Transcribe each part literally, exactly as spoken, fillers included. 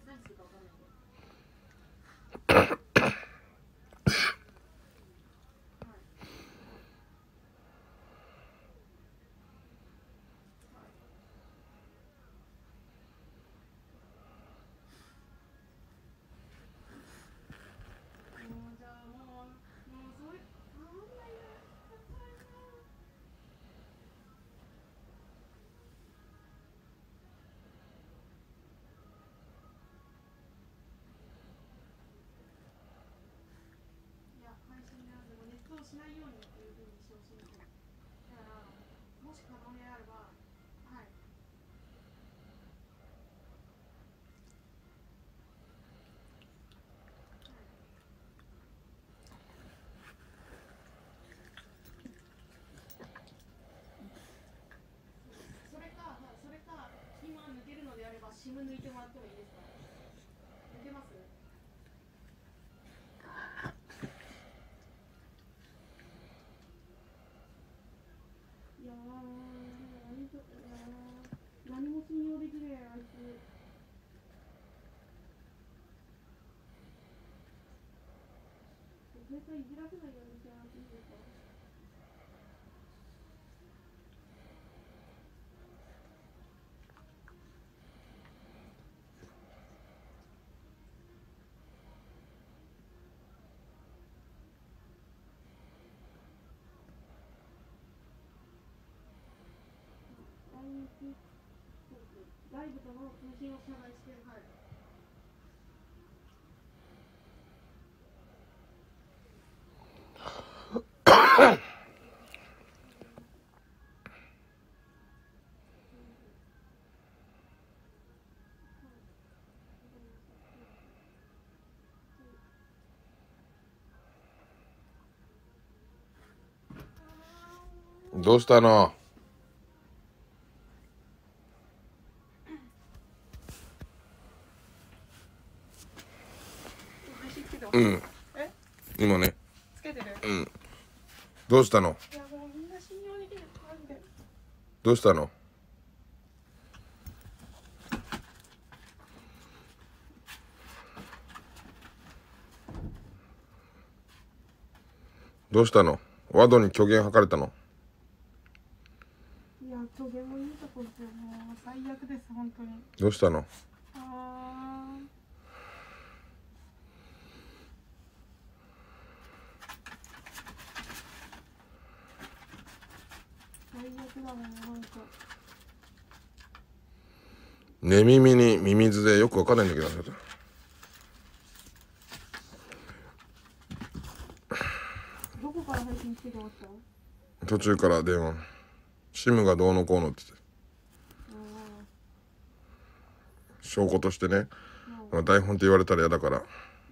しないようにっていうふうにしてほしいんですよ。だからもし可能であれば、はい。それか、それか今抜けるのであれば シム 抜いてもらってもいいですか。抜けます？いやー、何と、いやー、何も信用できねえ、あいつ。絶対いじらせないようにしてもらっていいですか。ライブとの通信を遮断して、はい。 どうしたの？うん。 え？ 今ね。 つけてる？ うん。どうしたの？ いやもうみんな信用できない。マジで。 どうしたの？どうしたの？ワドに虚言吐かれたの？ いや、虚言もいいとこですよ。もう最悪です、本当に。 どうしたの？ あー。最悪だもん、なんか。 寝耳にミミズでよくわかんないんだけど。 どこから配信してました？ 途中から電話。シムがどうのこうのって言って。証拠としてね。台本って言われたら嫌だから。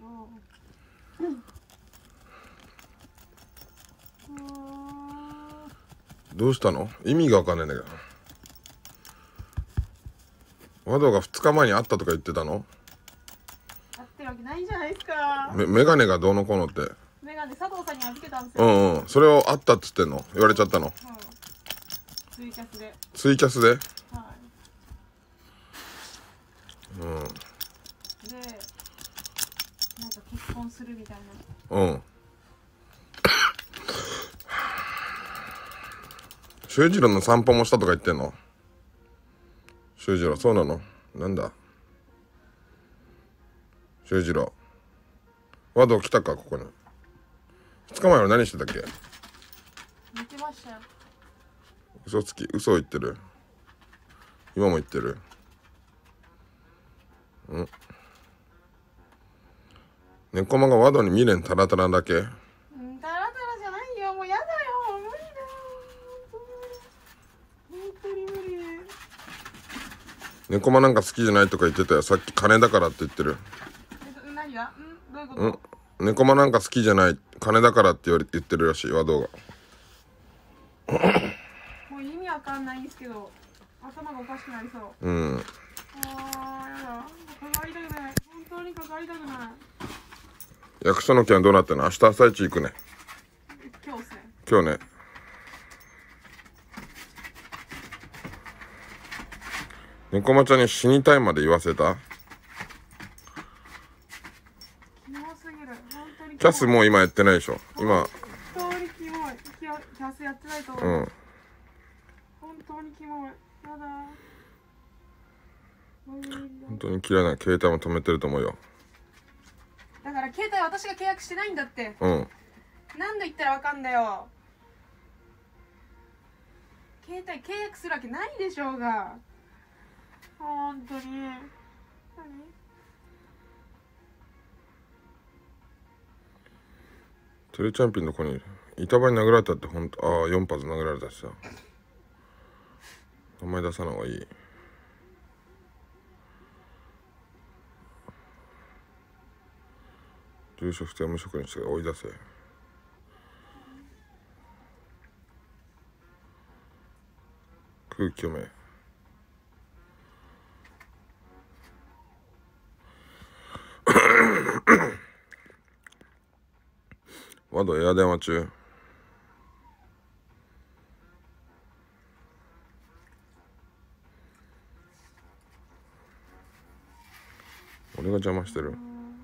どうしたの？意味がわかんないんだけど。ワドがふつかまえに会ったとか言ってたの？ 会ってるわけないじゃないですか。 めメガネがどうのこうのって。 メガネ佐藤さんに預けたんですよ。 うんうん。それを会ったっつってんの？言われちゃったの？ うん、ツイキャスで。 ツイキャスで？はい。うん。 で、なんか結婚するみたいな。 うん。修二郎の散歩もしたとか言ってんの？修二郎、そうなの？なんだ修二郎。ワド来たか、ここに。ふつかまえは何してたっけ？ 寝てましたよ。 嘘つき、嘘を言ってる。今も言ってる。うん。猫間がワドに未練タラタラだけ？ うん、タラタラじゃないよ。もうやだよ。無理だよ。本当に無理。 猫間なんか好きじゃないとか言ってたよ。さっき金だからって言ってる。 え、何が？ん？どういうこと？ うん。猫間なんか好きじゃない。金だからって言われ言ってるらしい、ワドが。 もう意味わかんないんですけど、頭がおかしくなりそう。 うん。 あー、やだ。関わりたくない。本当に関わりたくない。 役所の件はどうなったの？明日朝一行くね。 今日っすね。 今日ね。猫間ちゃんに死にたいまで言わせた？ 当にキャスもう今やってないでしょ今。 本当にキモい。キャキャスやってないと思う。 うん。 本当にキモい。やだ。 本当に嫌いな携帯も止めてると思うよ。 だから携帯私が契約してないんだって。 うん。 何度言ったらわかんだよ。携帯契約するわけないでしょうが。本当に。何？ テレチャンピンの子に板場に殴られたってほんと、ああよん発殴られたしさ。名前出さない方がいい。住所不定無職にして追い出せ。空気読め。ワドエア電話中。俺が邪魔してる。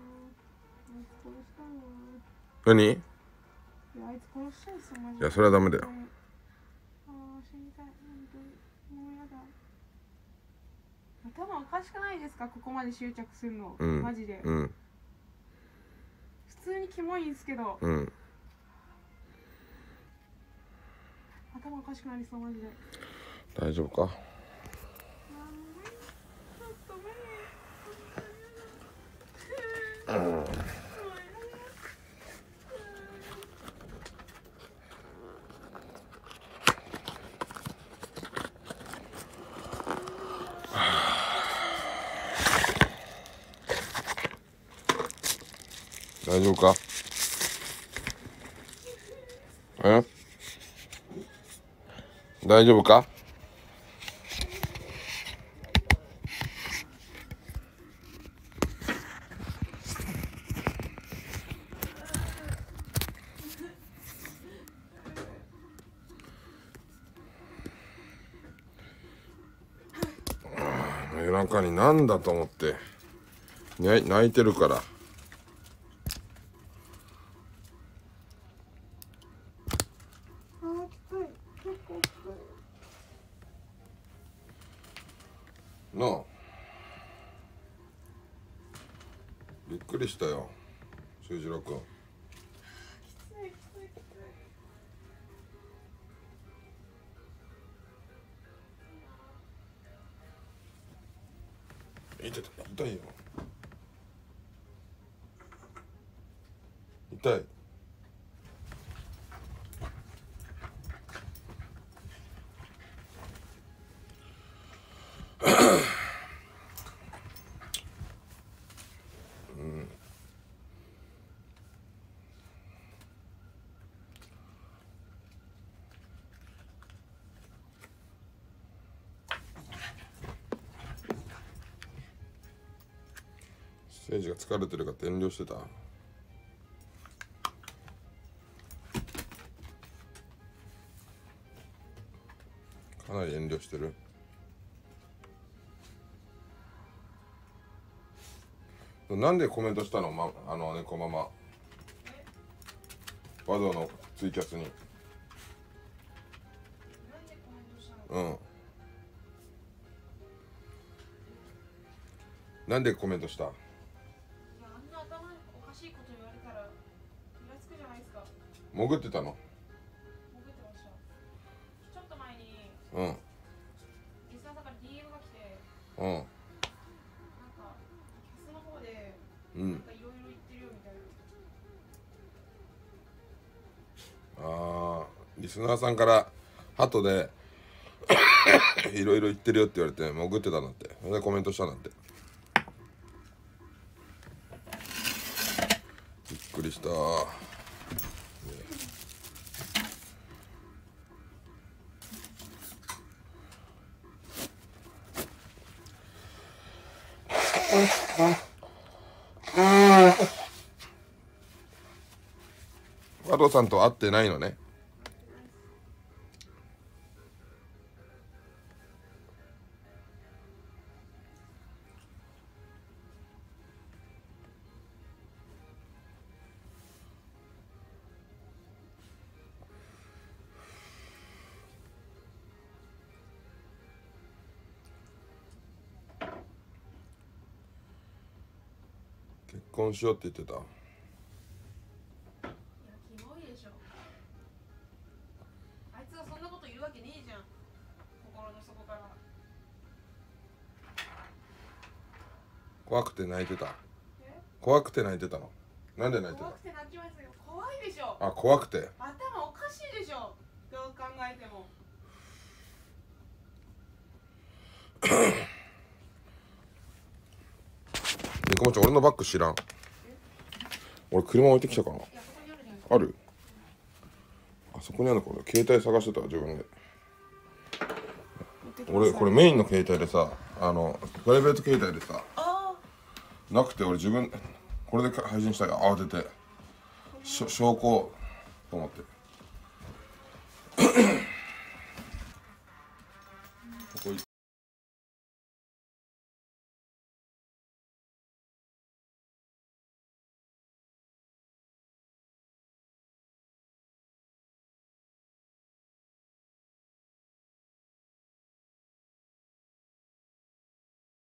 何？いやそれはダメだよ。 頭おかしくないですか？ここまで執着するの、 うん、 マジで、 うん、 普通にキモいんですけど、 うん、 頭おかしくなりそうマジで。 大丈夫か？うん、大丈夫か？え？大丈夫か？夜中になんだと思って泣いてるから。なあ、びっくりしたよ修二郎君。痛い痛いよ。痛い。うん。誠治が疲れてるかって遠慮してた。かなり遠慮してる。なんでコメントしたの、ま、あの猫ママ和道のツイキャスに。うん。なんでコメントした？いや、 あんな頭おかしいこと言われたらイラつくじゃないですか。 潜ってたの？ 潜ってました。ちょっと前にうん。 リスナーさんから ディーエム が来て、 うん。 なんかキャスの方でなんかいろいろ言ってるよみたいな。 ああ、リスナーさんからハトでいろいろ言ってるよって言われて潜ってたんだって。それでコメントしたんだって。びっくりした。和道さんと会ってないのね。 婚しようって言ってた。 いやキモいでしょ。あいつがそんなこと言うわけねえじゃん、心の底から。 怖くて泣いてた。 え怖くて泣いてたの。なんで泣いてた？ 怖くて泣きますよ。怖いでしょ。 あ、怖くて。 頭おかしいでしょ、どう考えても。 ニコモちゃん、俺のバッグ知らん？俺車置いてきたかな。 いやそこにあるじゃん。 ある？あそこにあるのか。俺携帯探してたわ自分で。俺これメインの携帯でさ、あのプライベート携帯でさあなくて、俺自分これで配信したいから慌ててしょ証拠と思って